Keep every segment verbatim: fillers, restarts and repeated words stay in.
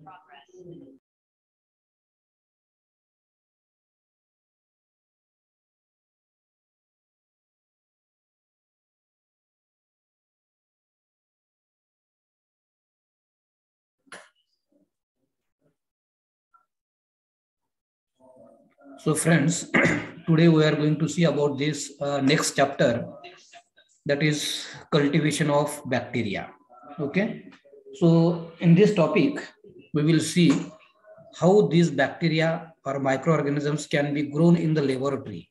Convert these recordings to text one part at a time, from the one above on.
So friends, today we are going to see about this uh, next chapter, that is cultivation of bacteria. Okay, so in this topic we will see how these bacteria or microorganisms can be grown in the laboratory.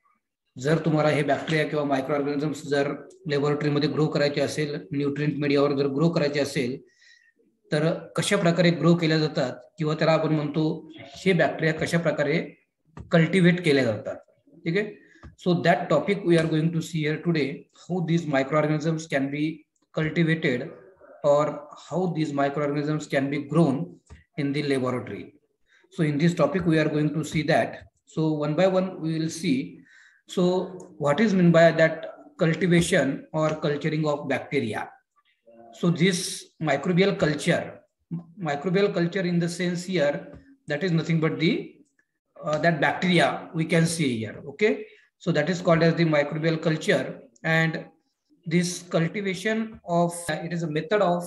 जर तुम्हाला हे bacteria किंवा micro organisms जर लॅबोरेटरीमध्ये grow करायचे असेल, nutrient मीडियावर जर grow करायचे असेल, तर कशा प्रकारे ग्रो केल्या जातात किंवा त्याला आपण म्हणतो हे बॅक्टेरिया कशा प्रकारे कल्टिवेट केल्या जातात. ठीक आहे. So that topic we are going to see here today, how these microorganisms can be cultivated or how these microorganisms can be grown in the laboratory. So in this topic we are going to see that. So one by one we will see. So what is meant by that cultivation or culturing of bacteria? So this microbial culture, microbial culture in the sense here, that is nothing but the uh, that bacteria we can see here. Okay, so that is called as the microbial culture. And this cultivation of it is a method of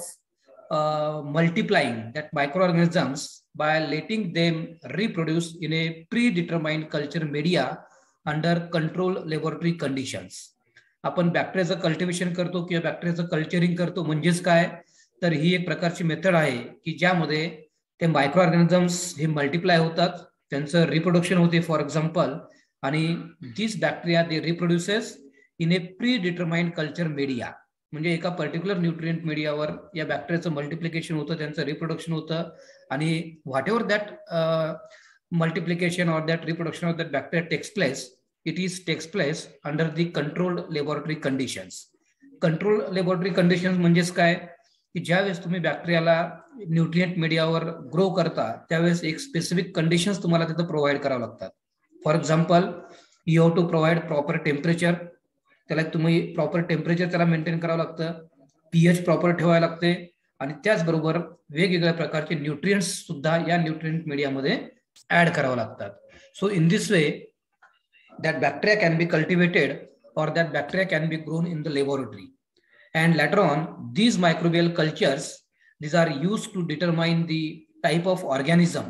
uh, multiplying that microorganisms by letting them reproduce in a predetermined culture media under controlled laboratory conditions. आपण बॅक्टेरियाचं cultivation करतो किंवा बॅक्टेरियाचं culturing करतो, म्हणजेच काय तर ही एक प्रकारची method आहे की ज्यामध्ये ते मायक्रो ऑर्गॅनिझम्स हे मल्टिप्लाय होतात, त्यांचं रिप्रोडक्शन होते फॉर एक्झाम्पल, आणि this bacteria they reproduces in a predetermined culture media. म्हणजे एका पर्टिक्युलर न्यूट्रिएंट मीडियावर या बॅक्टेरियाचं मल्टिप्लिकेशन होतं, त्यांचं रिप्रोडक्शन होतं, आणि whatever that multiplication or that reproduction of that bacteria takes place, it is takes place under the controlled laboratory conditions. Control laboratory conditions म्हणजेच काय की ज्यावेळेस तुम्ही बॅक्टेरियाला न्यूट्रिएंट मीडियावर ग्रो करता त्यावेळेस एक स्पेसिफिक कंडिशन्स तुम्हाला तिथं प्रोव्हाइड करावं लागतात. For example, you have to provide proper temperature, त्याला तुम्ही प्रॉपर टेम्परेचर त्याला मेंटेन करावं लागतं, पीएच प्रॉपर ठेवायला लागते, आणि त्याचबरोबर वेगवेगळ्या प्रकारचे न्यूट्रिएंट्स सुद्धा या न्यूट्रिएंट मीडियामध्ये ऍड करावं लागतात. So in this way that bacteria can be cultivated or that bacteria can be grown in the laboratory. And later on, these microbial cultures, these are used to determine the type of organism,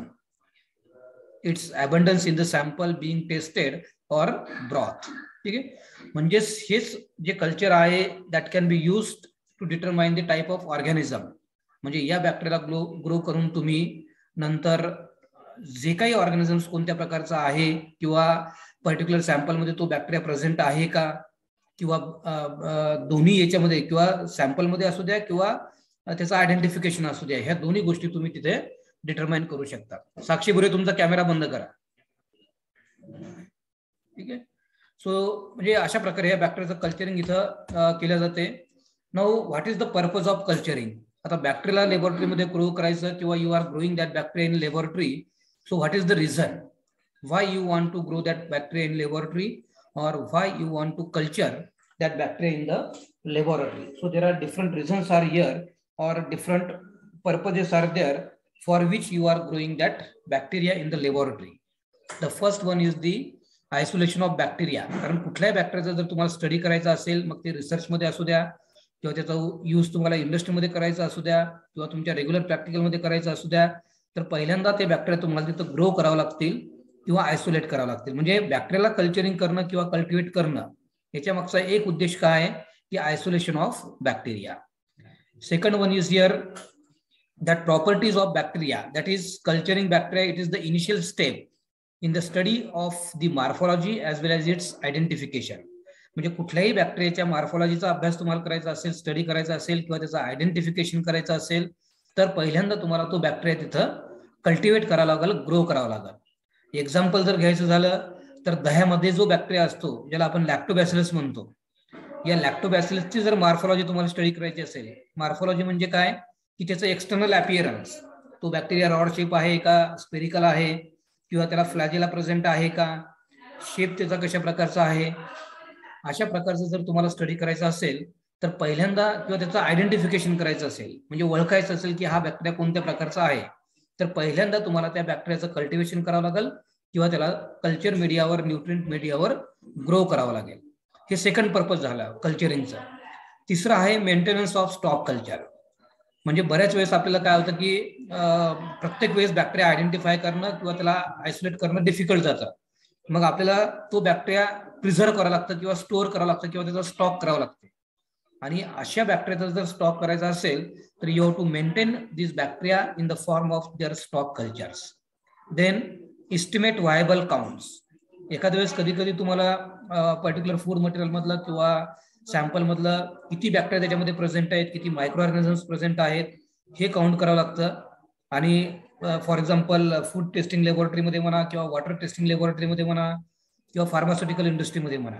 its abundance in the sample being tested or brought. ठीक आहे. म्हणजे हेच जे culture आहे that can be used to determine the type of organism. म्हणजे या बॅक्टेरियाला grow grow करून तुम्ही नंतर जे काही ऑर्गॅनिझम्स कोणत्या प्रकारचा आहे किंवा पर्टिक्युलर सॅम्पल मध्ये तो बॅक्टेरिया प्रेझेंट आहे का, किंवा दोन्ही याच्यामध्ये किंवा सॅम्पल मध्ये असू द्या किंवा त्याचं आयडेंटिफिकेशन असू द्या, ह्या दोन्ही गोष्टी तुम्ही तिथे डिटरमाइन करू शकता. साक्षी बुरे तुमचा कॅमेरा बंद करा. ठीक आहे. सो म्हणजे अशा प्रकारे या बॅक्टेरियाचं कल्चरिंग इथं केलं जाते. Now what is the purpose of culturing? आता बॅक्टेरियाला लॅबोरेटरीमध्ये ग्रो करायचं किंवा you are growing that bacteria in laboratory, so what is the reason why you want to grow that bacteria in laboratory or why you want to culture that bacteria in the laboratory? So there are different reasons are here or different purposes are there for which you are growing that bacteria in the laboratory. The first one is the isolation of bacteria. कारण कुठल्याही बॅक्टेरियाचा जर तुम्हाला study करायचा असेल, मग ते research मध्ये असू द्या किंवा त्याचा यूज तुम्हाला इंडस्ट्रीमध्ये करायचा असू द्या किंवा तुमच्या रेग्युलर प्रॅक्टिकल मध्ये करायचा असू द्या, तर पहिल्यांदा ते बॅक्टेरिया तुम्हाला तिथं ग्रो करावं लागतील किंवा आयसोलेट करावं लागतील. म्हणजे बॅक्टेरियाला कल्चरिंग करणं किंवा कल्टिवेट करणं याच्या मागचा एक उद्देश काय आहे की isolation of bacteria. Second one is here that properties of bacteria, that is culturing bacteria. It is the initial step in the study of the morphology as well as its identification. म्हणजे कुठल्याही बॅक्टेरियाच्या मार्फॉलॉजीचा अभ्यास तुम्हाला करायचा असेल, study करायचा असेल किंवा त्याचं आयडेंटिफिकेशन करायचं असेल, तर पहिल्यांदा तुम्हाला तो बॅक्टेरिया तिथं कल्टिवेट करावा लागेल, ग्रो करावा लागेल. एक्झाम्पल जर घ्यायचं झालं तर दह्यामध्ये जो बॅक्टेरिया असतो ज्याला आपण लॅक्टोबॅसिलस म्हणतो, या लॅक्टोबॅसिलसची जर मार्फॉलॉजी तुम्हाला स्टडी करायची असेल, मार्फॉलॉजी म्हणजे काय की त्याचं एक्सटर्नल अपीअरन्स, तो बॅक्टेरिया रॉड शेप आहे का, स्पेरिकल आहे किंवा त्याला फ्लॅजेला प्रेझेंट आहे का, शेप त्याचा कशा प्रकारचा आहे, अशा प्रकारचं जर तुम्हाला स्टडी करायचं असेल तर पहिल्यांदा किंवा त्याचं आयडेंटिफिकेशन करायचं असेल, म्हणजे ओळखायचं असेल की हा बॅक्टेरिया कोणत्या प्रकारचा आहे, तर पहिल्यांदा तुम्हाला त्या बॅक्टेरियाचं कल्टिवेशन करावं लागेल किंवा त्याला कल्चर मीडियावर, न्यूट्रिएंट मीडियावर ग्रो करावं लागेल. हे सेकंड पर्पज झाला कल्चरिंगचा. तिसरं आहे मेंटेनन्स ऑफ स्टॉक कल्चर. म्हणजे बऱ्याच वेळेस आपल्याला काय होतं की प्रत्येक वेळेस बॅक्टेरिया आयडेंटिफाय करणं किंवा त्याला आयसोलेट करणं डिफिकल्ट जातं. मग आपल्याला तो बॅक्टेरिया प्रिझर्व करावा लागतं किंवा स्टोअर करावा लागतं किंवा त्याचा स्टॉक करावा लागतो. आणि अशा बॅक्टेरियाचा जर स्टॉक करायचा असेल तर you have to maintain this bacteria in the form of their stock cultures. Then estimate viable counts. एखाद्या वेळेस कधी कधी तुम्हाला पर्टिक्युलर फूड मटेरियल मधलं किंवा सॅम्पल मधलं किती बॅक्टेरिया त्याच्यामध्ये प्रेझेंट आहेत, किती मायक्रो ऑर्गॅनिझम्स प्रेझेंट आहेत हे काउंट करावं लागतं. आणि फॉर एक्झाम्पल फूड टेस्टिंग लॅबोरेटरीमध्ये म्हणा किंवा वॉटर टेस्टिंग लॅबोरेटरीमध्ये म्हणा किंवा फार्मास्युटिकल इंडस्ट्रीमध्ये म्हणा,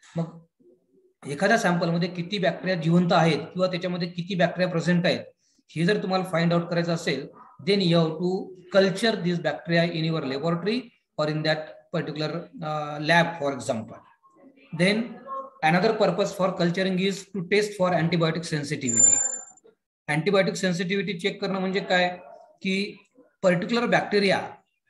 मग एखाद्या सॅम्पलमध्ये किती बॅक्टेरिया जिवंत आहेत किंवा त्याच्यामध्ये किती बॅक्टेरिया प्रेझेंट आहेत हे जर तुम्हाला फाइंड आउट करायचं असेल, then you have to culture this bacteria in your laboratory or in that particular uh, lab, for example. Then another purpose for culturing is to test for antibiotic sensitivity. Antibiotic sensitivity check करणं म्हणजे काय की particular bacteria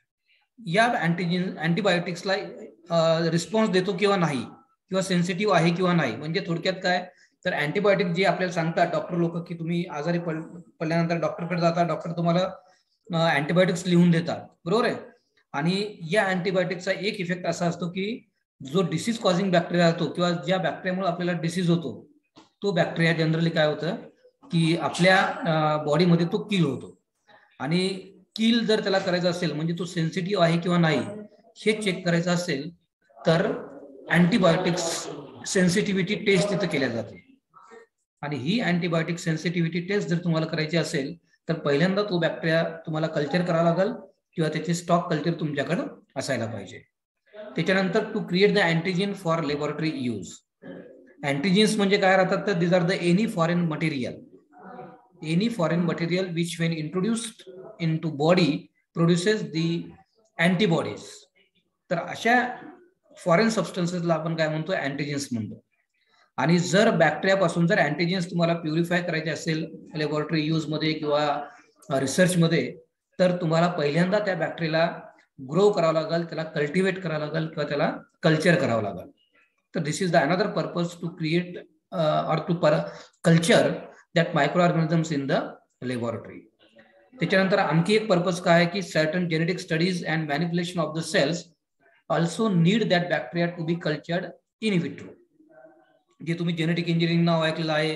या antigen अँटीबायोटिक्सला response देतो किंवा नाही, किंवा सेन्सिटिव्ह आहे किंवा नाही. म्हणजे थोडक्यात काय तर अँटीबायोटिक जे आपल्याला सांगतात डॉक्टर लोक की तुम्ही आजारी पड पडल्यानंतर डॉक्टरकडे जाता, डॉक्टर तुम्हाला अँटीबायोटिक्स लिहून देतात, बरोबर आहे. आणि या अँटीबायोटिकचा एक इफेक्ट असा असतो की जो डिसीज कॉझिंग बॅक्टेरिया असतो किंवा ज्या बॅक्टेरियामुळे आपल्याला डिसीज होतो तो बॅक्टेरिया जनरली काय होतं की आपल्या बॉडीमध्ये तो किल होतो. आणि किल जर त्याला करायचं असेल म्हणजे तो सेन्सिटिव्ह आहे किंवा नाही हे चेक करायचं असेल तर अँटीबायोटिक्स सेन्सिटिव्हिटी टेस्ट तिथं केल्या जाते. आणि ही अँटीबायोटिक सेन्सिटिव्हिटी टेस्ट जर तुम्हाला करायची असेल तर पहिल्यांदा तो बॅक्टेरिया तुम्हाला कल्चर करावा लागेल किंवा त्याचे स्टॉक कल्चर तुमच्याकडे असायला पाहिजे. त्याच्यानंतर to create the antigen for laboratory use. Antigens म्हणजे काय राहतात तर this are the any foreign material any foreign material which when introduced into body produces the antibodies. तर अशा फॉरेन सबस्टन्सेसला आपण काय म्हणतो अँटीजेन्स म्हणतो. आणि जर बॅक्टेरियापासून जर अँटीजेन्स तुम्हाला प्युरिफाय करायचे असेल लॅबोरेटरी यूज मध्ये किंवा रिसर्च मध्ये तर तुम्हाला पहिल्यांदा त्या बॅक्टेरियाला ग्रो करावं लागेल, त्याला कल्टिवेट करावं लागेल किंवा त्याला कल्चर करावं लागेल. तर this is the another purpose to create or to culture that micro organisms in the laboratory. त्याच्यानंतर आणखी एक पर्पज काय आहे की certain genetic studies and manipulation of the cells also need that bacteria to be cultured in vitro. जे तुम्ही genetic engineering नाव ऐकलेलं आहे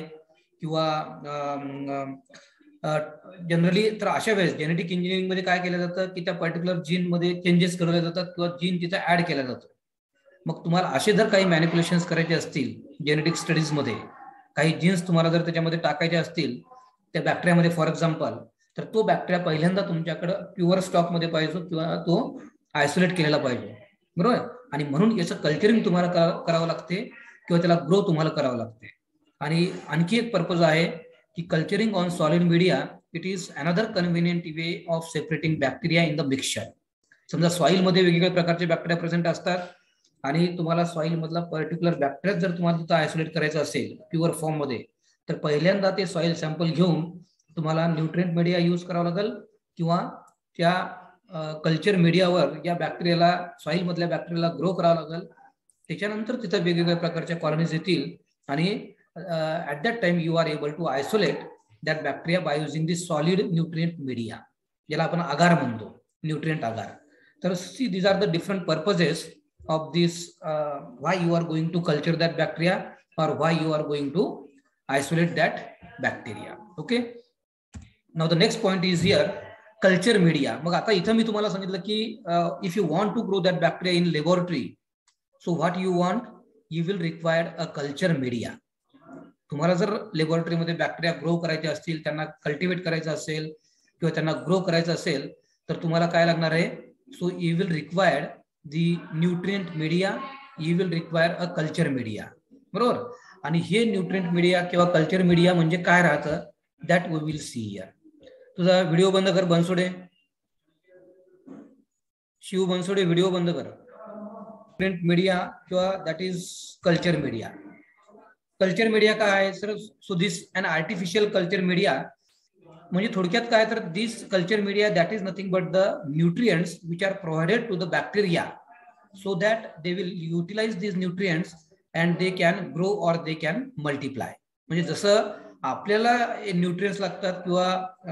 किंवा जनरली तर अशा वेळेस जेनेटिक इंजिनिअरिंग मध्ये काय केलं जातं की त्या पर्टिक्युलर जीन मध्ये चेंजेस केले जातात किंवा जीन तिथे ऍड केला जातो. मग तुम्हाला असे जर काही मॅनिप्युलेशन्स करायचे असतील जेनेटिक स्टडीज मध्ये, काही जीन्स तुम्हाला जर त्याच्यामध्ये टाकायचे असतील त्या बॅक्टेरियामध्ये फॉर एक्झाम्पल, तर तो बॅक्टेरिया पहिल्यांदा तुमच्याकडे प्युअर स्टॉक मध्ये पाहिजे किंवा तो आयसोलेट केलेला पाहिजे, बरोबर. आणि म्हणून याचं कल्चरिंग तुम्हाला करावं लागते किंवा त्याला ग्रो तुम्हाला करावं लागते. आणि आणखी एक पर्पज आहे की culturing on solid media it is another convenient way of separating bacteria in the mixture. समजा सॉइल मध्ये वेगवेगळ्या प्रकारचे बॅक्टेरिया प्रेझेंट असतात आणि तुम्हाला सॉइल मधला पर्टिक्युलर बॅक्टेरिया जर तुम्हाला तिथं आयसोलेट करायचं असेल प्युअर फॉर्म मध्ये तर पहिल्यांदा ते सॉइल सॅम्पल घेऊन तुम्हाला न्यूट्रिएंट मीडिया यूज करावं लागेल किंवा त्या कल्चर मीडियावर या बॅक्टेरियाला सॉइल मधल्या बॅक्टेरियाला ग्रो करावं लागेल. त्याच्यानंतर तिथं वेगवेगळ्या प्रकारच्या कॉलनीज येतील आणि at that time you are able to isolate that bacteria by using this solid nutrient media, ज्याला आपण आगार म्हणतो, न्यूट्रिएंट आगार. तर see these are the different purposes of this uh, why you are going to culture that bacteria or why you are going to isolate that bacteria. Okay, now the next point is here culture media. मग आता इथं मी तुम्हाला सांगितलं की if you want to grow that bacteria in laboratory, so what you want, you will require a culture media. तुम्हाला जर laboratory मध्ये bacteria grow करायचे असतील, त्यांना कल्टिवेट करायचं असेल किंवा त्यांना ग्रो करायचं असेल तर तुम्हाला काय लागणार आहे, so you will require the nutrient media, you will require a culture media, बरोबर. आणि हे न्यूट्रिएंट मीडिया किंवा कल्चर मीडिया म्हणजे काय राहतं that we will see here. तुझा व्हिडिओ बंद कर बनसोडे, शिव बनसोडे व्हिडिओ बंद कर. न्यूट्रिएंट मीडिया किंवा that is culture media. Culture media काय आहे sir, so this an artificial culture media म्हणजे थोडक्यात काय तर this culture media that is nothing but the nutrients which are provided to the bacteria so that they will utilize this nutrients and they can grow or they can multiply. म्हणजे जसं आपल्याला nutrients लागतात किंवा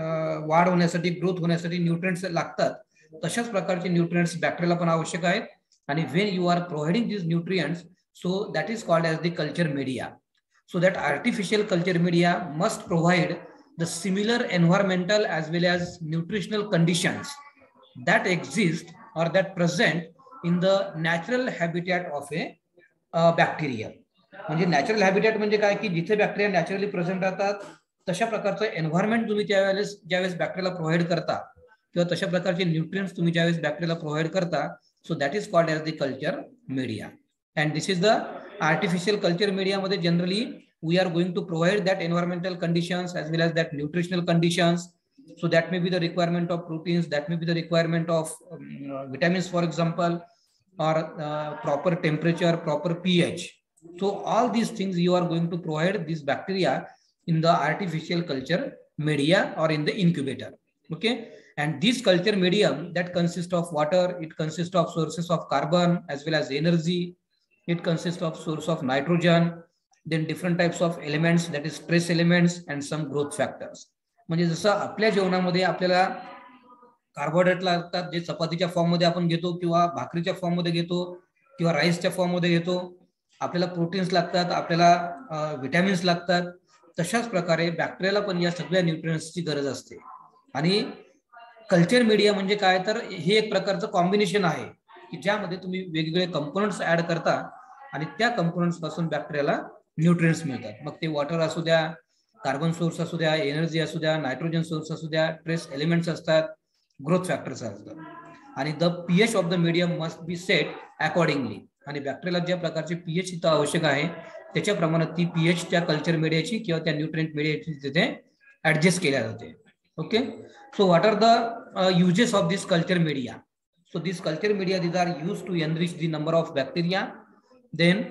वाढ होण्यासाठी growth होण्यासाठी nutrients लागतात, तशाच प्रकारचे न्यूट्रिएंट्स बॅक्टेरियाला पण आवश्यक आहेत. आणि when you are providing this nutrients so that is called as the culture media. So that artificial culture media must provide the similar environmental as well as nutritional conditions that exist or that present in the natural habitat of a uh, bacteria. म्हणजे natural habitat म्हणजे काय की जिथे bacteria naturally present राहतात तशा प्रकारचं environment तुम्ही त्यावेळेस ज्यावेळेस बॅक्टेरियाला प्रोव्हाइड करता किंवा तशा प्रकारचे न्यूट्रिएंट्स तुम्ही ज्यावेळेस बॅक्टेरियाला प्रोव्हाइड करता, so that is called as the culture media. And this is the artificial culture media मध्ये generally we are going to provide that environmental conditions as well as that nutritional conditions. So that may be the requirement of proteins, that may be the requirement of um, uh, vitamins, for example, or uh, proper temperature, proper pH. So all these things you are going to provide these bacteria in the artificial culture media or in the incubator. Okay. And this culture medium that consists of water, it consists of sources of carbon as well as energy. It consists of source of nitrogen. Then different types of elements, that is stress elements and some growth factors. म्हणजे जसं आपल्या जेवणामध्ये आपल्याला carbohydrate लागतात जे चपातीच्या form मध्ये आपण घेतो किंवा भाकरीच्या फॉर्म मध्ये घेतो किंवा राईसच्या फॉर्म मध्ये घेतो, आपल्याला प्रोटीन्स लागतात, आपल्याला विटॅमिन्स लागतात, तशाच प्रकारे बॅक्टेरियाला पण या सगळ्या न्यूट्रिएंट्सची गरज असते. आणि कल्चर मीडिया म्हणजे काय तर हे एक प्रकारचं कॉम्बिनेशन आहे की ज्यामध्ये तुम्ही वेगवेगळे कंपोनंट्स ऍड करता आणि त्या कंपोनंट्स पासून बॅक्टेरियाला न्यूट्रिएंट्स मिळतात. मग ते वॉटर असू द्या, कार्बन सोर्स असू द्या, एनर्जी असू द्या, नायट्रोजन सोर्स असू द्या, ट्रेस एलिमेंट्स असतात, ग्रोथ फॅक्टर्स असतात. आणि the pH of the medium must be set accordingly. आणि बॅक्टेरियाला ज्या प्रकारची पीएच इथं आवश्यक आहे त्याच्याप्रमाणे ती पीएच त्या कल्चर मीडियाची किंवा त्या न्यूट्रिएंट मीडियाची तिथे ऍडजस्ट केल्या जाते. Okay. So what are the uses of this culture media? So this culture media these are use to enrich the number of bacteria. Then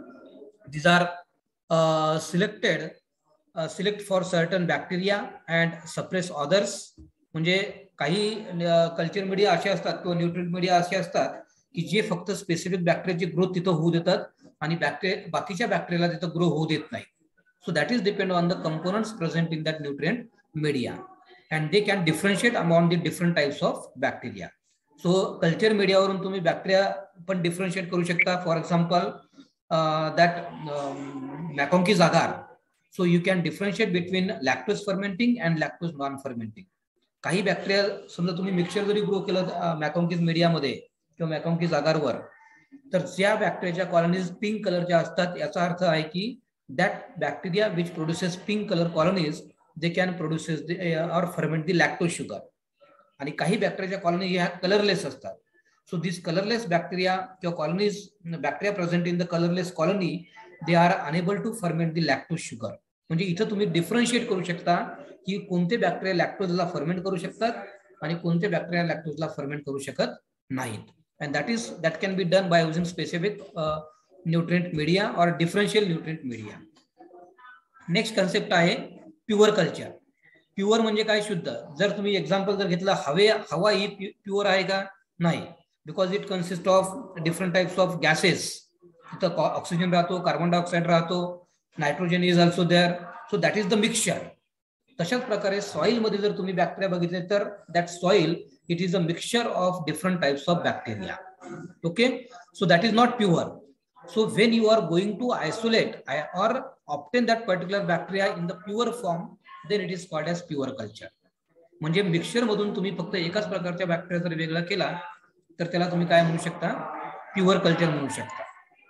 these are uh, selected uh, select for certain bacteria and suppress others. म्हणजे काही culture media असे असतात किंवा nutrient media असे असतात की जे फक्त स्पेसिफिक बॅक्टेरियाची ग्रोथ तिथं होऊ देतात आणि बॅक्टेरिया बाकीच्या बॅक्टेरियाला तिथं ग्रो होऊ देत नाही. So that is depend on the components present in that nutrient media and they can differentiate among the different types of bacteria. So culture मीडियावरून तुम्ही बॅक्टेरिया पण डिफरन्शिएट करू शकता. For example Uh, that um, McConkey's agar. So you can differentiate between lactose fermenting and lactose non-fermenting. काही bacteria समजा तुम्ही mixture जरी grow केलं मॅकॉन्कीज मीडियामध्ये किंवा मॅकॉन्कीज आगारवर, तर ज्या बॅक्टेरियाच्या कॉलनीज पिंक कलरच्या असतात याचा अर्थ आहे की that bacteria which produces pink colour colonies they can produces or ferment the lactose sugar. आणि काही बॅक्टेरियाच्या कॉलनी ह्या कलरलेस असतात. So these colorless bacteria, your colonies, bacteria present in the colorless colony, they are unable to ferment the lactose sugar. म्हणजे इथं तुम्ही differentiate करू शकता की कोणते बॅक्टेरिया लॅक्टोजला फर्मेंट करू शकतात आणि कोणते बॅक्टेरिया लॅक्टोजला फर्मेंट करू शकत नाहीत. And that is that can be done by using specific nutrient media or differential nutrient media. Next concept आहे प्युअर कल्चर. प्युअर म्हणजे काय? शुद्ध. जर तुम्ही एक्झाम्पल जर घेतलं, हवे हवा ही प्युअर आहे का? नाही. Because it consists of different types of gases. इथं ऑक्सिजन राहतो, कार्बन डायऑक्साइड राहतो, nitrogen is also there. So that is the mixture. तशाच प्रकारे सॉइल मध्ये जर तुम्ही बॅक्टेरिया बघितले तर that soil it is a mixture of different types of bacteria. Okay. So that is not pure. So when you are going to isolate or obtain that particular bacteria in the pure form, then it is called as pure culture. म्हणजे mixture मधून तुम्ही फक्त एकाच प्रकारच्या bacteria जर वेगळा केला तर त्याला तुम्ही काय म्हणू शकता? प्युअर कल्चर म्हणू शकता.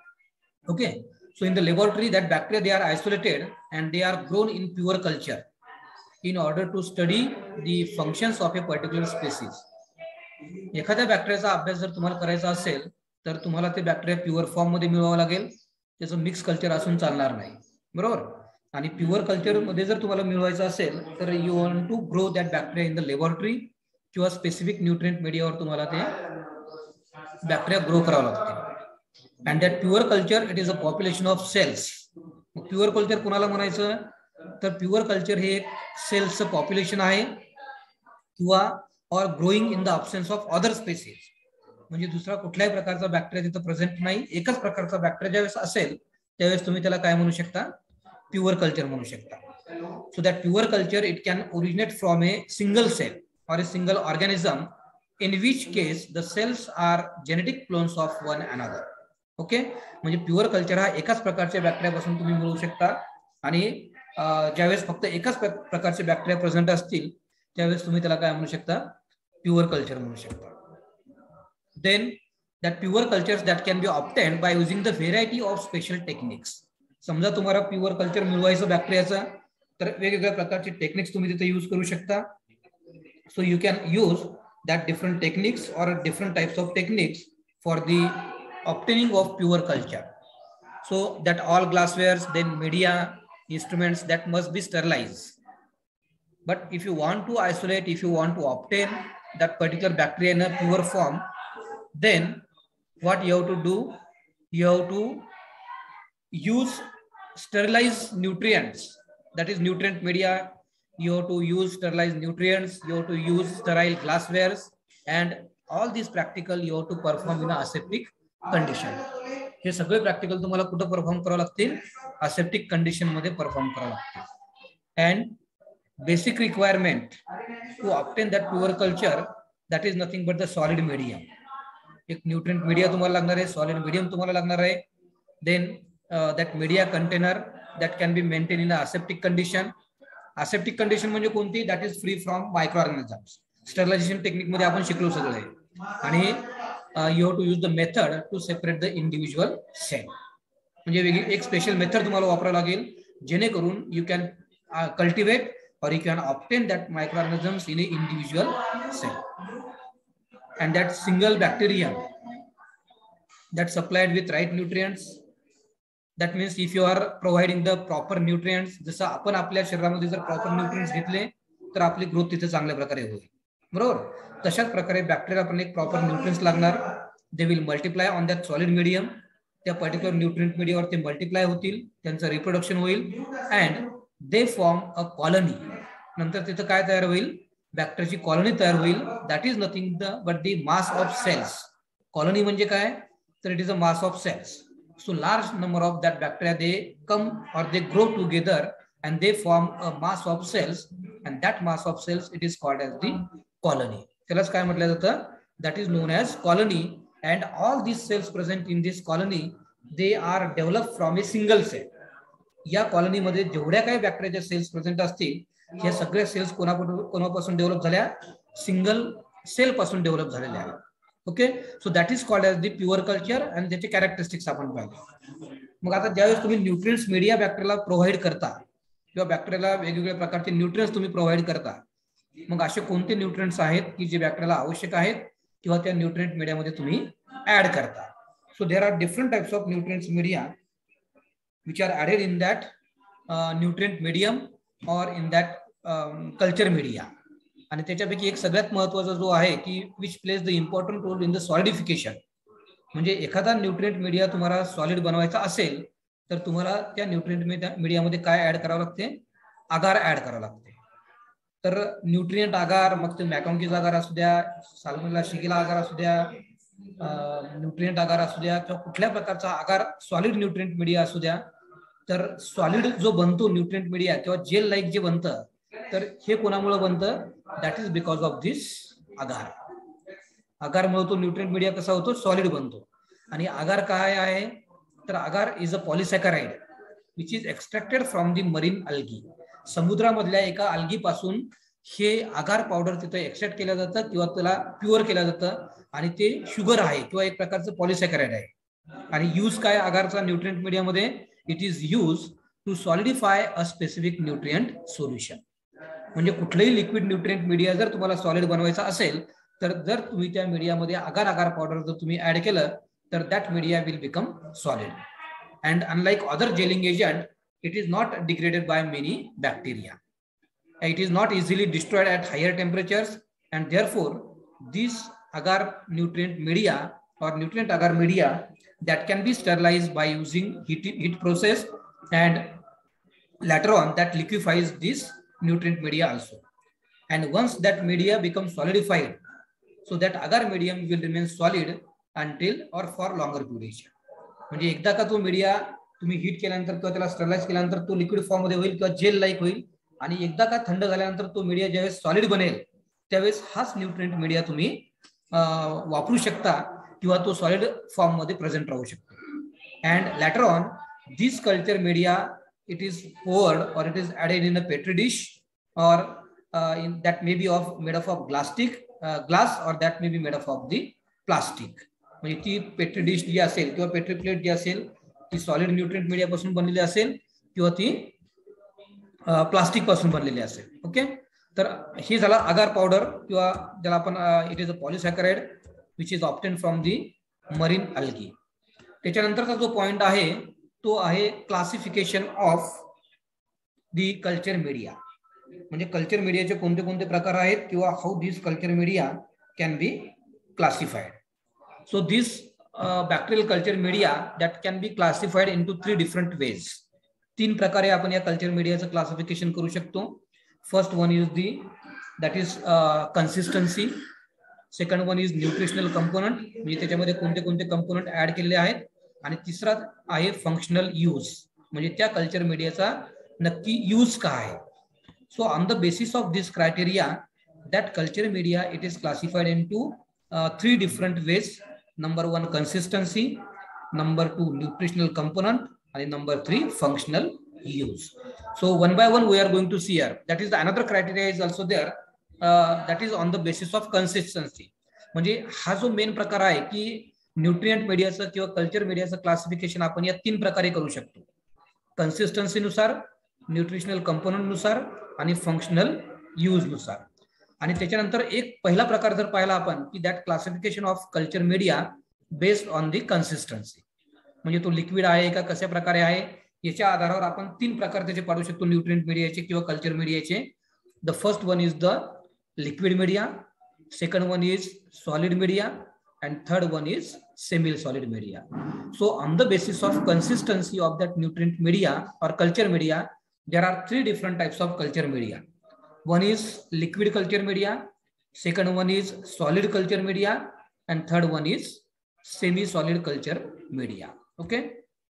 Okay. So in the laboratory that bacteria they are isolated and they are grown in pure culture in order to study the functions of a particular species. एखाद्या बॅक्टेरियाचा अभ्यास जर तुम्हाला करायचा असेल तर तुम्हाला ते बॅक्टेरिया प्युअर फॉर्म मध्ये मिळवावं लागेल. त्याचं मिक्स कल्चर असून चालणार नाही. बरोबर. आणि प्युअर कल्चर मध्ये जर तुम्हाला मिळवायचं असेल तर you want to grow that bacteria in the laboratory किंवा स्पेसिफिक न्यूट्रिएंट मीडियावर तुम्हाला ते बॅक्टेरिया ग्रो करावं लागते. And that pure culture it is a population of cells. Pure culture कुणाला म्हणायचं? तर प्युअर कल्चर हे एक सेल्सचं पॉप्युलेशन आहे किंवा or growing in the absence of other species, म्हणजे दुसरा कुठल्याही प्रकारचा बॅक्टेरिया तिथं प्रेझेंट नाही, एकच प्रकारचा बॅक्टेरिया ज्यावेळेस असेल त्यावेळेस तुम्ही त्याला काय म्हणू शकता, प्युअर कल्चर म्हणू शकता. So that pure culture it can originate from a single cell or a single organism in which case the cells are genetic clones of one another. Okay, म्हणजे प्युअर कल्चर हा एकाच प्रकारच्या बॅक्टेरियापासून तुम्ही मिळवू शकता आणि ज्यावेळेस फक्त एकाच प्रकारचे बॅक्टेरिया प्रेझेंट असतील त्यावेळेस तुम्ही त्याला काय म्हणू शकता, प्युअर कल्चर म्हणू शकता. Then that pure cultures that can be obtained by using the variety of special techniques. समजा तुम्हाला प्युअर कल्चर मिळवायचं बॅक्टेरियाचा, तर वेगवेगळ्या प्रकारचे टेक्निक्स तुम्ही तिथे यूज करू शकता. So you can use that different techniques or different types of techniques for the obtaining of pure culture. So that all glasswares, then media, instruments that must be sterilized. But if you want to isolate, if you want to obtain that particular bacteria in a pure form, then what you have to do, you have to use sterilized nutrients, that is nutrient media. You have to use sterilized nutrients, you have to use sterile glasswares, and all these practical you have to perform in a aseptic condition. हे सगळे practical तुम्हाला कुठं perform करावं लागतील, aseptic condition मध्ये perform करावं लागतील. And basic requirement to obtain that pure culture, that is nothing but the solid medium. एक न्यूट्रिएंट मीडिया तुम्हाला लागणार आहे, सॉलिड मीडियम तुम्हाला लागणार आहे. Then uh, that media container that can be maintained in a aseptic condition. Aseptic condition म्हणजे कोणती, that is free from microorganisms. Sterilization technique मध्ये आपण शिकलो सगळे. आणि you have to use the method to separate the individual cell, म्हणजे वेगळी एक स्पेशल मेथड तुम्हाला वापरावं लागेल जेणेकरून you can cultivate or you can obtain that microorganisms in a individual cell. And that single bacterium that supplied with right nutrients, that means if you are providing the proper nutrients, जसं आपण आपल्या शरीरामध्ये जर proper nutrients घेतले तर आपली growth तिथे चांगल्या प्रकारे होईल, बरोबर. तशाच प्रकारे बॅक्टेरिया पण एक प्रॉपर न्यूट्रिएंट्स लागणार. They will multiply on that solid medium. त्या पर्टिक्युलर न्यूट्रिएंट मीडियावर ते मल्टिप्लाय होतील, त्यांचं रिप्रोडक्शन होईल and they form a colony. नंतर तिथं काय तयार होईल, बॅक्टेरियाची कॉलनी तयार होईल. That is nothing the but the mass of cells. Colony म्हणजे काय, तर it is a mass of cells. So large number of that bacteria, they come or they grow together and they form a mass of cells, and that mass of cells it is called as the colony. त्यालाच काय म्हटलं जातं, that is known as colony. And all these cells present in this colony, they are developed from a single cell. या colony मध्ये जेवढ्या काही बॅक्टेरियाच्या cells present असतील, हे सगळ्या सेल्स कोणापासून डेव्हलप झाल्या, सिंगल सेल पासून डेव्हलप झालेल्या आहेत. Okay, so that is called as the pure culture आणि त्याचे कॅरेक्टरिस्टिक्स आपण पाहिले. मग आता ज्यावेळेस तुम्ही न्यूट्रिएंट्स मीडिया बॅक्टेरियाला प्रोव्हाइड करता किंवा बॅक्टेरियाला वेगवेगळ्या प्रकारचे न्यूट्रिएंट्स तुम्ही प्रोव्हाइड करता, मग असे कोणते न्यूट्रिएंट्स आहेत की जे बॅक्टेरियाला आवश्यक आहेत किंवा त्या न्यूट्रिएंट मीडियामध्ये तुम्ही ऍड करता. So there are different types of nutrients media which are added in that nutrient medium or in that culture media. आणि त्याच्यापैकी एक सगळ्यात महत्वाचा जो आहे की which plays the important role in the solidification. म्हणजे एखादा न्यूट्रिएंट मीडिया तुम्हाला सॉलिड बनवायचा असेल तर तुम्हाला त्या न्यूट्रिएंट मीडियामध्ये काय ऍड करावं लागते, आगार ऍड करावं लागते. तर न्यूट्रिएंट आगार, मग ते मॅकॉन्किस आगार असू द्या, साल्मोनेला शिगेला आगार असू द्या, न्यूट्रिएंट आगार असू द्या किंवा कुठल्या प्रकारचा आगार, सॉलिड न्यूट्रिएंट मीडिया असू द्या, तर सॉलिड जो बनतो न्यूट्रिएंट मीडिया किंवा जेल लाईक जे बनतं, तर हे कोणामुळे बनतं, that is because of this agar. Agar मुळे तो न्यूट्रिएंट मीडिया कसा होतो, सॉलिड बनतो. आणि आगार काय आहे, तर agar is a polysaccharide which is extracted from the marine algae. समुद्रामधल्या एका अल्गी पासून हे आगार पावडर तिथे एक्स्ट्रॅक्ट केलं जातं किंवा त्याला प्युअर केलं जातं आणि ते शुगर आहे किंवा एक प्रकारचं पॉलिसॅकराइड आहे. आणि यूज काय आगारचा न्यूट्रिएंट मीडियामध्ये, it is use to solidify a specific nutrient solution. म्हणजे कुठलंही लिक्विड न्यूट्रिएंट मीडिया जर तुम्हाला सॉलिड बनवायचा असेल तर जर तुम्ही त्या मीडियामध्ये आगार आगार पावडर जर तुम्ही ऍड केलं तर that media will become solid. And unlike other gelling agent, it is not degraded by many bacteria. It is not easily destroyed at higher temperatures and therefore this agar nutrient media or nutrient agar media that can be sterilized by using heat, heat process, and later on that liquefies this nutrient media also. And once that media becomes solidified, so that agar medium will remain solid until or for longer duration. म्हणजे एकदा का तो media तुम्ही heat केल्यानंतर किंवा त्याला sterilise केल्यानंतर तो लिक्विड फॉर्म मध्ये होईल किंवा जेल लाईक होईल, आणि एकदा का थंड झाल्यानंतर तो मीडिया ज्यावेळेस सॉलिड बनेल त्यावेळेस हाच न्यूट्रिएंट मीडिया तुम्ही वापरू शकता किंवा तो सॉलिड फॉर्म मध्ये प्रेझेंट राहू शकतो. And later on this culture media it is poured or it is added in a petri dish or uh, in that may be of made up of plastic uh, glass or that may be made up of the plastic. म्हणजे ती petri dish जी असेल किंवा petri plate जी असेल ती solid nutrient media पासून बनलेली असेल किंवा ती प्लास्टिक पासून बनलेली असेल. ओके, तर हे झाला अगार पावडर किंवा ज्याला आपण it is a polysaccharide which is obtain from the marine algae. त्याच्यानंतरचा जो पॉइंट आहे तो आहे classification of the culture media. म्हणजे कल्चर मीडियाचे कोणते कोणते प्रकार आहेत किंवा how this culture media can be classified. So this bacterial culture media that can be classified into three different ways. तीन प्रकारे आपण या कल्चर मीडियाचं क्लासिफिकेशन करू शकतो. First one is the that is consistency. Second one is nutritional component, म्हणजे त्याच्यामध्ये कोणते कोणते कंपोनंट ऍड केलेले आहेत. आणि तिसरा आहे फंक्शनल यूज, म्हणजे त्या कल्चर मीडियाचा नक्की यूज काय आहे. So on the basis of this criteria that culture media it is classified into three different ways. Number one consistency, number two nutritional component आणि number three functional use. So one by one we are going to see here. That is another criteria is also there that is on the basis of consistency. म्हणजे हा जो main प्रकार आहे की nutrient मीडियाचं किंवा culture मीडियाचं classification आपण या तीन प्रकारे करू शकतो. कन्सिस्टन्सीनुसार, न्यूट्रिशनल कंपोनंट नुसार आणि फंक्शनल यूज नुसार. आणि त्याच्यानंतर एक पहिला प्रकार जर पाहिला आपण की that classification of culture media based on the consistency, म्हणजे तो लिक्विड आहे का कशा प्रकारे आहे याच्या आधारावर आपण तीन प्रकार त्याचे पाडू शकतो न्यूट्रिएंट मीडियाचे किंवा कल्चर मीडियाचे. The first one is the liquid media, second one is solid media and third one is semi solid media. So on the basis of consistency of that nutrient media or culture media, there are three different types of culture media. One is liquid culture media, second one is solid culture media, and third one is semi solid culture media. Okay,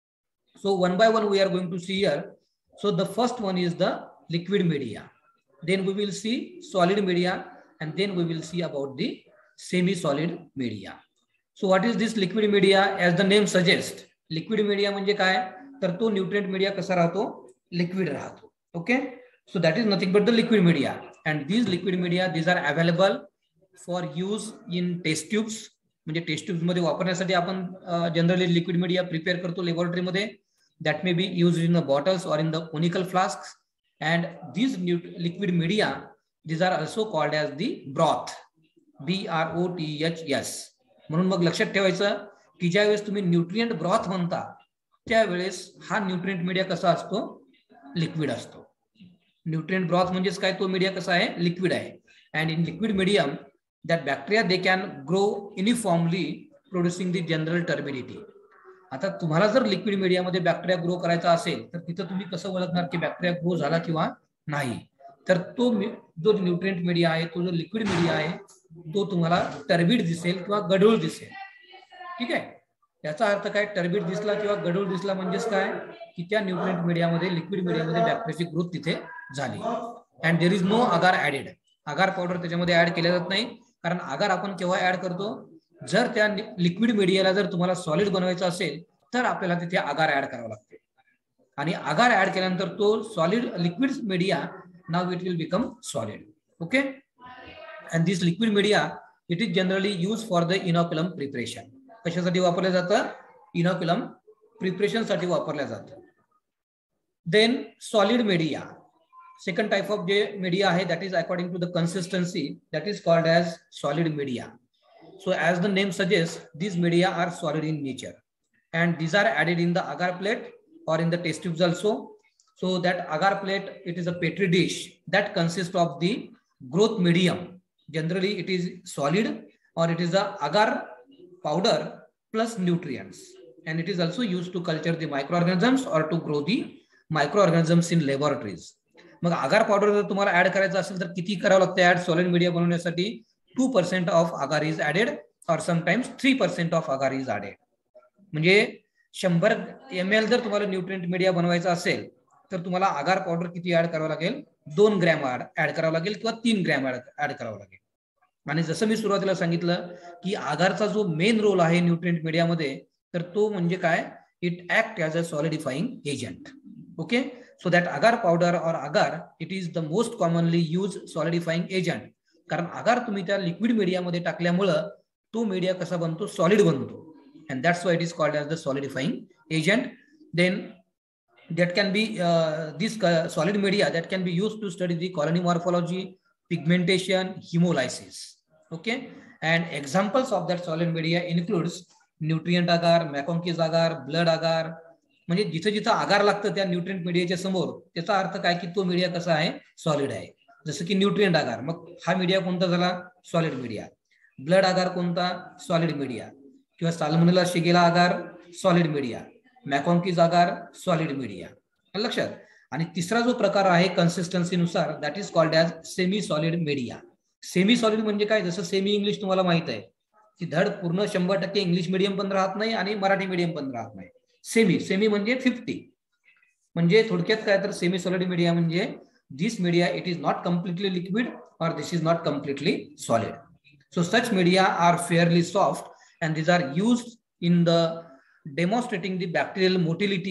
so one by one we are going to see here. So the first one is the liquid media, then we will see solid media, and then we will see about the semi-solid media. So what is this liquid media? As the name suggests, liquid media म्हणजे काय तर तो nutrient media कसा राहतो, liquid राहतो. Okay, so that is nothing but the liquid media, and these liquid media these are available for use in test tubes. म्हणजे test tubes मध्ये वापरण्यासाठी आपण जनरली लिक्विड मीडिया प्रिपेअर करतो लॅबोरेटरी मध्ये. That may be used in the bottles or in the conical flasks, and these liquid media these are also called as the broth. B R O T H S. म्हणून मग लक्षात ठेवायचं की ज्या वेळेस तुम्ही न्यूट्रिएंट ब्रॉथ म्हणता त्यावेळेस हा न्यूट्रिएंट मीडिया कसा असतो, लिक्विड असतो. न्यूट्रिएंट ब्रॉथ म्हणजेच काय, तो मीडिया कसा आहे, लिक्विड आहे. And in liquid medium that bacteria they can grow uniformly producing the general turbidity. आता तुम्हाला जर लिक्विड मीडियामध्ये बॅक्टेरिया ग्रो करायचा असेल तर तिथं तुम्ही कसं ओळखणार की बॅक्टेरिया ग्रो झाला किंवा नाही. तर तो जो न्यूट्रिएंट मीडिया आहे, तो जो लिक्विड मीडिया आहे तो तुम्हाला टर्बिड दिसेल किंवा गढूळ दिसेल. ठीक आहे, याचा अर्थ काय, टर्बिड दिसला किंवा गढूळ दिसला म्हणजेच काय की त्या न्यूट्रिएंट मीडियामध्ये लिक्विड मीडियामध्ये बॅक्टेरियाची ग्रोथ तिथे झाली. And there is no agar added. Agar powder त्याच्यामध्ये ऍड केले जात नाही, कारण अगार आपण केव्हा ऍड करतो, जर त्या लिक्विड मीडियाला जर तुम्हाला सॉलिड बनवायचं असेल तर आपल्याला तिथे अगार ऍड करावं लागते. आणि अगार ऍड केल्यानंतर तो solid liquid media now it will become solid. Okay, and this liquid media it is generally used for the inoculum preparation. कशासाठी वापरले जातं, इनोक्युलम प्रिपरेशन साठी वापरले जातं. Then solid media, second type of जे media आहे that is according to the consistency that is called as solid media. So as the name suggests, these media are solid in nature and these are added in the agar plate or in the test tubes also. So that agar plate it is a petri dish that consists of the growth medium. Generally it is solid or it is a agar powder plus nutrients, and it is also used to culture the microorganisms or to grow the micro organisms in laboratories. मग agar powder जर तुम्हाला add करायचं असेल तर किती करावं लागतं add solid media बनवण्यासाठी? Two percent of agar is added or sometimes three percent of agar is added. म्हणजे शंभर एम एल जर तुम्हाला न्यूट्रिएंट मीडिया बनवायचा असेल तर तुम्हाला अगार पावडर किती ऍड करावं लागेल? दोन ग्रॅम ऍड करावं लागेल किंवा तीन ग्रॅम ऍड करावं लागेल. आणि जसं मी सुरुवातीला सांगितलं की अगारचा जो मेन रोल आहे न्यूट्रिएंट मीडियामध्ये तर तो म्हणजे काय? It act as a solidifying agent. Okay, so that agar powder or agar it is the most commonly use solidifying agent. कारण अगार तुम्ही त्या लिक्विड मीडियामध्ये टाकल्यामुळं तो मीडिया कसा बनतो? सॉलिड बनतो. And that's why it is called as the solidifying agent. Then that can be uh, this uh, solid media that can be used to study the colony morphology, pigmentation, hemolysis. Okay, and examples of that solid media includes nutrient agar, McConkey's agar, blood agar. म्हणजे जिथे जिथे आगार लागतं त्या nutrient मीडियाच्या समोर त्याचा अर्थ काय की तो मीडिया कसा आहे? सॉलिड आहे. जसं की न्यूट्रिएंट आगार, मग हा मीडिया कोणता झाला? Solid media. ब्लड आगार कोणता? Solid media. किंवा साल्मोनेला शिगेला आगार सॉलिड मीडिया, मॅकॉन्कीज आगार सॉलिड मीडिया. लक्षात. आणि तिसरा जो प्रकार आहे कन्सिस्टन्सीनुसार that is called as semi solid media. Semi solid म्हणजे काय? जसं सेमी इंग्लिश तुम्हाला माहित आहे की धड पूर्ण शंभर टक्के इंग्लिश मिडियम पण राहत नाही आणि मराठी मिडियम पण राहत नाही. सेमी सेमी म्हणजे फिफ्टी. म्हणजे थोडक्यात काय तर सेमी सॉलिड मीडिया म्हणजे this media it is not completely liquid or this is not completely solid. So such media are fairly soft and these are used in the demonstrating the bacterial motility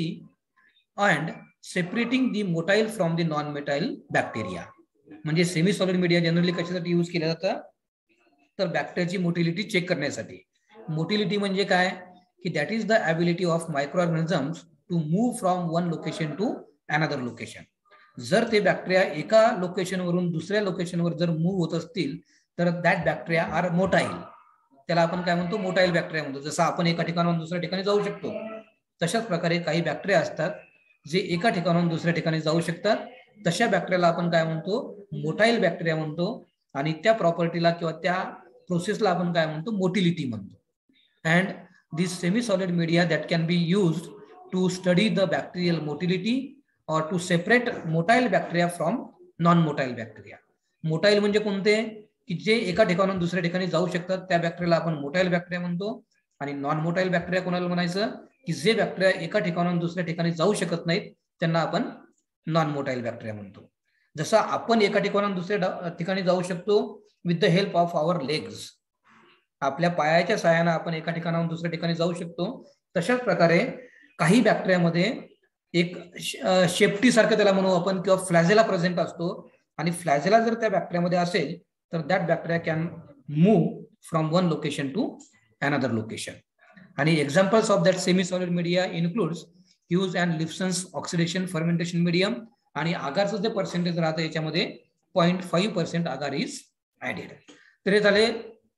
and separating the motile from the non-motile bacteria. म्हणजे semi solid media generally कशासाठी use केलं जातं? तर बॅक्टेरियाची motility check करण्यासाठी. Motility म्हणजे काय की that is the ability of micro organisms to move from one location to another location. जर ते बॅक्टेरिया एका लोकेशनवरून दुसऱ्या लोकेशनवर जर मूव्ह होत असतील तर दॅट बॅक्टेरिया आर मोटाईल. त्याला आपण काय म्हणतो? मोटाईल बॅक्टेरिया म्हणतो. जसं आपण एका ठिकाणाहून दुसऱ्या ठिकाणी जाऊ शकतो तशाच प्रकारे काही बॅक्टेरिया असतात जे एका ठिकाणाहून दुसऱ्या ठिकाणी जाऊ शकतात. तशा बॅक्टेरियाला आपण काय म्हणतो? मोटाईल बॅक्टेरिया म्हणतो. आणि त्या प्रॉपर्टीला किंवा त्या प्रोसेसला आपण काय म्हणतो? मोटिलिटी म्हणतो. And this semi solid media that can be used to study the bacterial motility or to separate motile bacteria from non motile bacteria. Motile म्हणजे कोणते? की जे एका ठिकाणून दुसऱ्या ठिकाणी जाऊ शकतात त्या बॅक्टेरियाला आपण मोटाईल बॅक्टेरिया म्हणतो. आणि नॉन मोटाईल बॅक्टेरिया कोणाला म्हणायचं? की जे बॅक्टेरिया एका ठिकाणून दुसऱ्या ठिकाणी जाऊ शकत नाहीत त्यांना आपण नॉन मोटाईल बॅक्टेरिया म्हणतो. जसं आपण एका ठिकाणून दुसऱ्या ठिकाणी जाऊ शकतो with the help of our legs. आपल्या पायाच्या सहाय्याने आपण एका ठिकाणाहून दुसऱ्या ठिकाणी जाऊ शकतो. तशाच प्रकारे काही बॅक्टेरियामध्ये एक शेप्टी सारखं त्याला म्हणू आपण किंवा फ्लॅझेला प्रेझेंट असतो. आणि फ्लॅझेला जर त्या बॅक्टेरियामध्ये असेल तर that bacteria can move from one location to another location. आणि examples of that semi solid media includes Hugh's and Leifson's oxidation fermentation medium. आणि आगारचं जे पर्सेंटेज राहतं याच्यामध्ये point five percent agar is added. तर हे झाले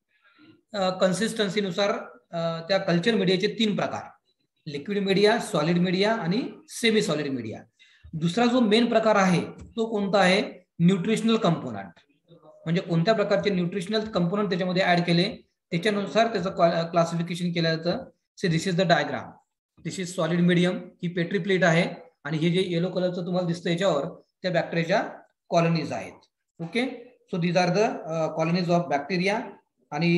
कन्सिस्टन्सीनुसार त्या कल्चर मीडियाचे तीन प्रकार: लिक्विड मीडिया, सॉलिड मीडिया आणि सेमी सॉलिड मीडिया. दुसरा जो मेन प्रकार आहे तो कोणता आहे? Nutritional component. म्हणजे कोणत्या प्रकारचे न्यूट्रिशनल कंपोनंट त्याच्यामध्ये ऍड केले त्याच्यानुसार त्याचं क्लासिफिकेशन केलं जातं. Say this is the diagram. This is solid medium. ही पेट्री प्लेट आहे आणि हे जे येलो कलरचं तुम्हाला दिसतं याच्यावर त्या बॅक्टेरियाच्या कॉलनीज आहेत. Okay, so these are the colonies of bacteria आणि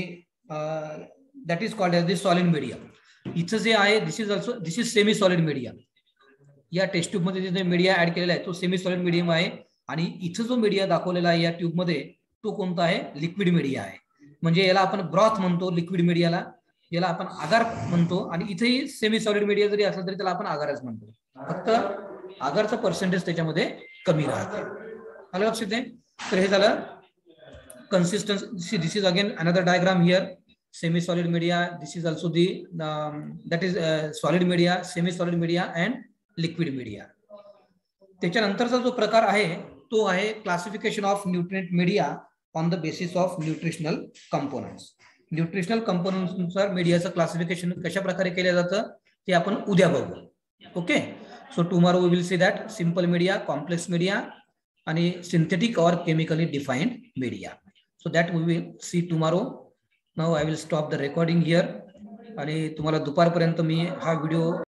that is called as the solid medium. इथं जे आहे this is also this is semi solid medium. या टेस्ट ट्यूब मध्ये जे मीडिया ऍड केलेला आहे तो सेमी सॉलिड मीडियम आहे. आणि इथं जो मीडिया दाखवलेला आहे या ट्यूब मध्ये तो कोणता आहे? लिक्विड मीडिया आहे. म्हणजे याला आपण ब्रॉथ म्हणतो लिक्विड मीडियाला, याला आपण आगार म्हणतो. आणि इथेही सेमी सॉलिड मीडिया जरी असलं तरी त्याला आपण आगारच म्हणतो. फक्त आगारचं पर्सेंटेज त्याच्यामध्ये कमी राहते. आलं लक्षात आहे? तर हे झालं consistency. This is again another diagram here. Semi solid media, this is also the that is solid media, semi solid media and liquid media. त्याच्यानंतरचा जो प्रकार आहे तो आहे classification of nutrient media on the basis of nutritional components. Nutritional कंपोनंट्सनुसार मीडियाचं classification कशा प्रकारे केलं जातं ते आपण उद्या बघू. Okay, so tomorrow we will see that simple media, complex media आणि synthetic or chemically defined media. So that we will see tomorrow. Now I will stop the recording here. आणि तुम्हाला दुपारपर्यंत मी हा व्हिडिओ